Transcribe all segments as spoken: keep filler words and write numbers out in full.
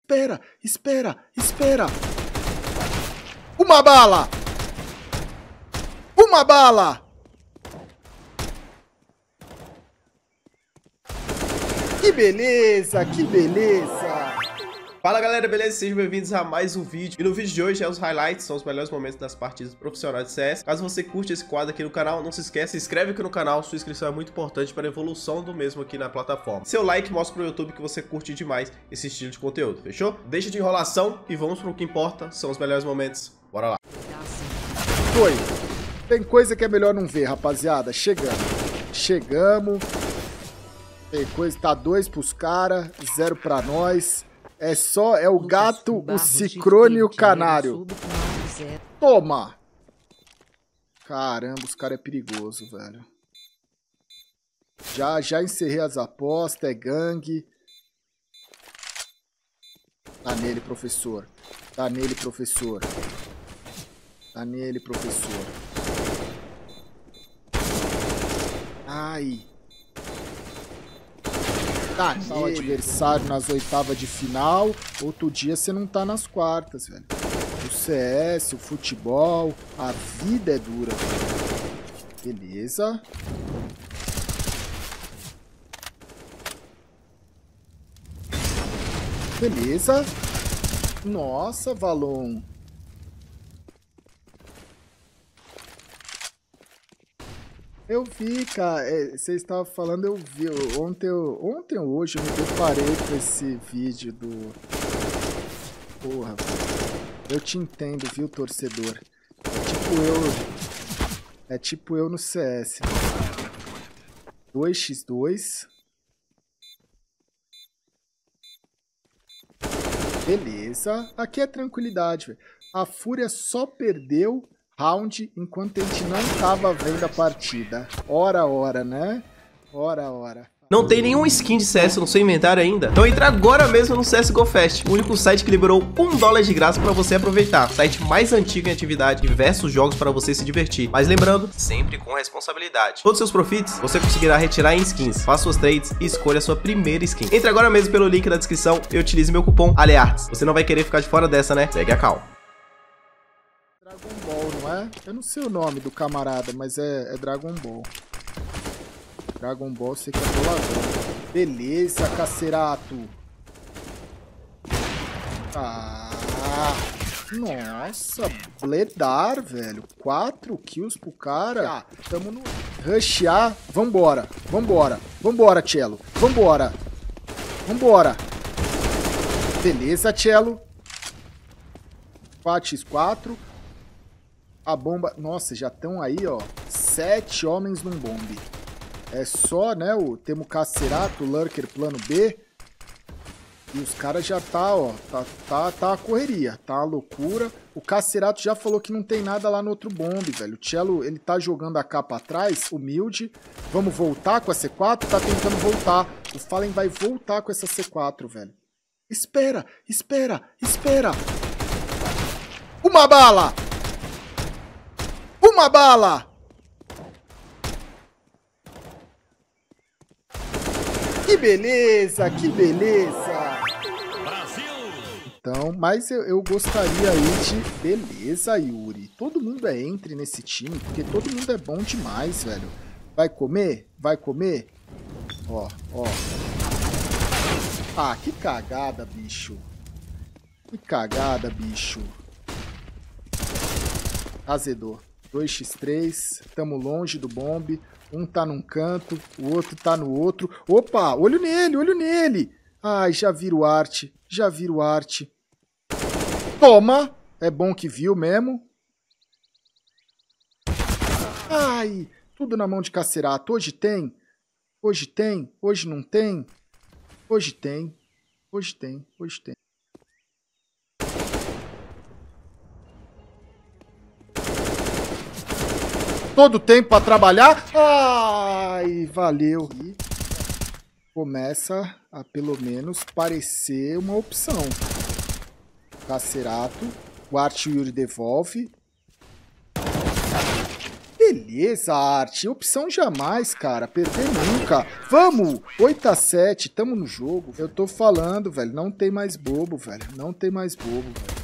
Espera, espera, espera. Uma bala! Uma bala! Que beleza, que beleza! Fala galera, beleza? Sejam bem-vindos a mais um vídeo. E no vídeo de hoje é os highlights, são os melhores momentos das partidas profissionais de C S. Caso você curte esse quadro aqui no canal, não se esqueça, se inscreve aqui no canal, sua inscrição é muito importante para a evolução do mesmo aqui na plataforma. Seu like mostra pro YouTube que você curte demais esse estilo de conteúdo, fechou? Deixa de enrolação e vamos pro que importa, são os melhores momentos. Bora lá. Foi. Tem coisa que é melhor não ver, rapaziada. Chegamos. Chegamos. Tem coisa, tá dois pros caras, zero pra nós. É só, é o gato, o cicrone e o canário. Toma! Caramba, os caras é perigoso, velho. Já, já encerrei as apostas, é gangue. Tá nele, professor. Tá nele, professor. Tá nele, professor. Ai. Tá, o adversário nas oitavas de final. Outro dia você não tá nas quartas, velho. O C S, o futebol, a vida é dura. Beleza. Beleza. Nossa, Valon. Eu vi, cara, é, você estava falando, eu vi, ontem, eu, ontem ou hoje eu me deparei com esse vídeo do... Porra, eu te entendo, viu, torcedor? É tipo eu, é tipo eu no C S. dois contra dois. Beleza, aqui é tranquilidade, velho. A Fúria só perdeu... round enquanto a gente não tava vendo a partida. Ora, ora, né? Ora, ora. Não tem nenhum skin de C S no seu inventário ainda? Então entra agora mesmo no C S G O Fest, o único site que liberou um dólar de graça para você aproveitar. Site mais antigo em atividade, diversos jogos para você se divertir. Mas lembrando, sempre com responsabilidade. Todos os seus profits você conseguirá retirar em skins. Faça suas trades e escolha a sua primeira skin. Entre agora mesmo pelo link da descrição e utilize meu cupom ALEARTS. Você não vai querer ficar de fora dessa, né? Segue a cal. Dragon Ball, não é? Eu não sei o nome do camarada, mas é, é Dragon Ball. Dragon Ball, sei que é boladão. Beleza, Cacerato. Ah, nossa, bledar, velho. Quatro kills pro cara. Ah, tamo no... Rushar. Vambora, vambora. Vambora, Cello. Vambora. Vambora. Beleza, Cello. quatro contra quatro. A bomba... Nossa, já estão aí, ó. Sete homens num bombe. É só, né? O... Temos o Cacerato, o Lurker plano B. E os caras já tá, ó. Tá, tá, tá a correria. Tá a loucura. O Cacerato já falou que não tem nada lá no outro bombe, velho. O Cello, ele tá jogando a capa atrás, humilde. Vamos voltar com a C quatro? Tá tentando voltar. O Fallen vai voltar com essa C quatro, velho. Espera, espera, espera. Uma bala! Uma bala! Que beleza, que beleza! Brasil! Então, mas eu, eu gostaria aí de... Beleza, Yuri. Todo mundo é entre nesse time, porque todo mundo é bom demais, velho. Vai comer? Vai comer? Ó, ó. Ah, que cagada, bicho. Que cagada, bicho. Azedou. dois contra três, tamo longe do bombe, um tá num canto, o outro tá no outro. Opa, olho nele, olho nele. Ai, já vira o arte, já vira o arte. Toma, é bom que viu mesmo. Ai, tudo na mão de Cacerato. Hoje tem, hoje tem, hoje não tem, hoje tem, hoje tem, hoje tem. Todo tempo para trabalhar. Ai, valeu. E começa a, pelo menos, parecer uma opção. Cacerato. O Arte Yuri devolve. Beleza, Arte. Opção jamais, cara. Perder nunca. Vamos! oito a sete. Tamo no jogo. Eu tô falando, velho. Não tem mais bobo, velho. Não tem mais bobo, velho.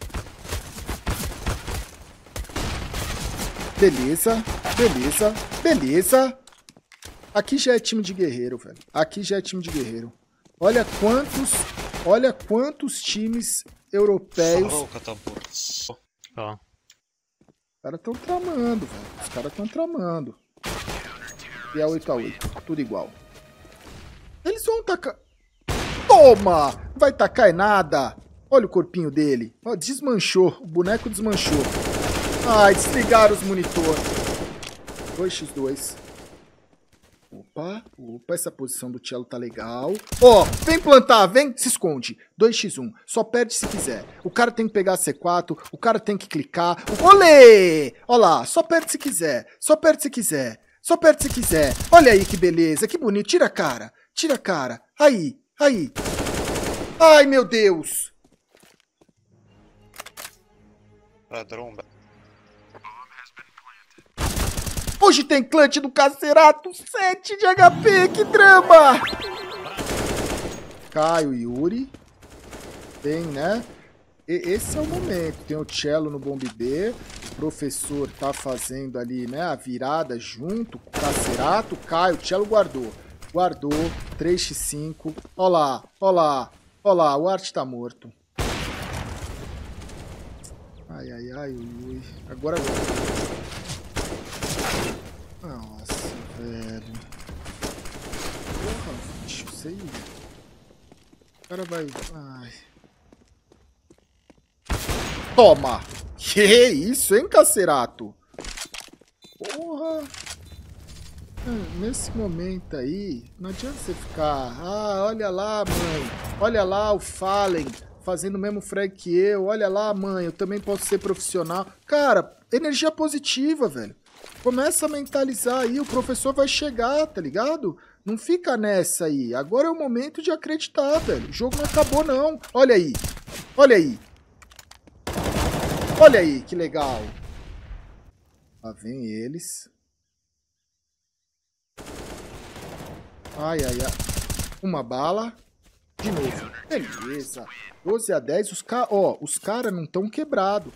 Beleza. Beleza. Beleza. Aqui já é time de guerreiro, velho. Aqui já é time de guerreiro. Olha quantos... Olha quantos times europeus... Ó. Os caras estão tramando, velho. Os caras estão tramando. E é oito a oito. Tudo igual. Eles vão tacar... Toma! Vai tacar é nada. Olha o corpinho dele. Ó, desmanchou. O boneco desmanchou. Ai, desligaram os monitor. dois contra dois. Opa, opa, essa posição do Cello tá legal. Ó, vem plantar, vem, se esconde. dois contra um, só perde se quiser. O cara tem que pegar a C quatro, o cara tem que clicar. Olê! Olha lá, só perde se quiser, só perde se quiser, só perde se quiser. Olha aí que beleza, que bonito. Tira a cara, tira a cara. Aí, aí. Ai, meu Deus. Hoje tem clutch do Cacerato, sete de H P, que drama! Caio e Yuri. Tem, né? E esse é o momento. Tem o Cello no bombe B. O professor tá fazendo ali, né? A virada junto com o Cacerato. Caio, o Cello guardou. Guardou. três contra cinco. Ó lá, ó lá, ó lá. O Arte tá morto. Ai, ai, ai, ui. Agora, agora. Nossa, velho. Porra, bicho, sei. O cara vai... Ai. Toma! Que isso, hein, Cacerato? Porra! Nesse momento aí, não adianta você ficar... Ah, olha lá, mãe. Olha lá o Fallen fazendo o mesmo frag que eu. Olha lá, mãe, eu também posso ser profissional. Cara, energia positiva, velho. Começa a mentalizar aí, o professor vai chegar, tá ligado? Não fica nessa aí. Agora é o momento de acreditar, velho. O jogo não acabou, não. Olha aí. Olha aí. Olha aí, que legal. Lá vem eles. Ai, ai, ai. Uma bala. De novo. Beleza. doze a dez. Os caras, ó, os caras não estão quebrados.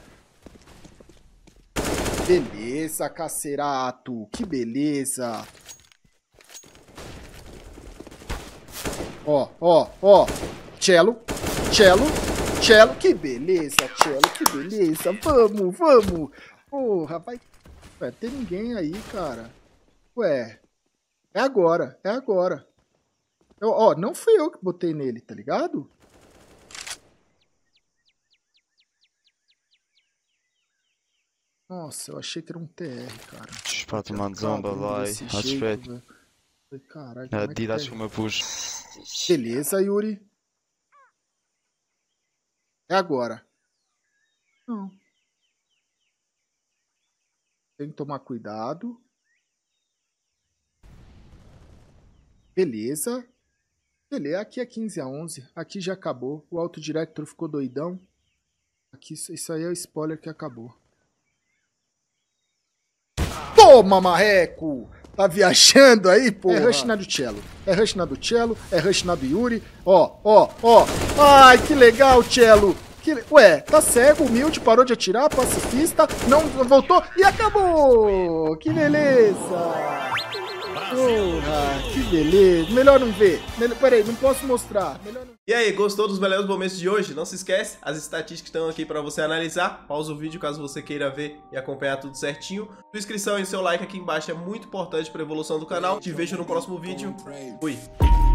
Beleza, Cacerato. Que beleza. Ó, ó, ó. Cello. Cello. Cello. Que beleza, Cello. Que beleza. Vamos, vamos. Porra, vai... Vai ter ninguém aí, cara. Ué. É agora. É agora. Eu, ó, não fui eu que botei nele, tá ligado? Nossa, eu achei que era um T R, cara. Spate uma zomba lá e respeito. Caralho, Ja, die laat voor me push. Beleza, Yuri. É agora. Não. Tem que tomar cuidado. Beleza. Beleza, aqui é quinze a onze. Aqui já acabou. O autodirector ficou doidão. Aqui, isso aí é o spoiler que acabou. Toma, marreco! Tá viajando aí, pô? É rush na do Cello. É rush na do Cello. É rush na do Yuri. Ó, ó, ó. Ai, que legal, Cello. Que... Ué, tá cego, humilde, parou de atirar, pacifista, não voltou e acabou! Que beleza! Porra, que beleza. Melhor não ver. Melhor... Peraí, não posso mostrar. Melhor não... E aí, gostou dos melhores momentos de hoje? Não se esquece, as estatísticas estão aqui para você analisar. Pausa o vídeo caso você queira ver e acompanhar tudo certinho. Sua inscrição e seu like aqui embaixo é muito importante para a evolução do canal. Te vejo no próximo vídeo. Fui!